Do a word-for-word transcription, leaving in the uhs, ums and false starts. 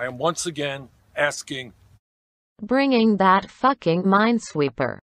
I am once again asking, bringing that fucking Minesweeper.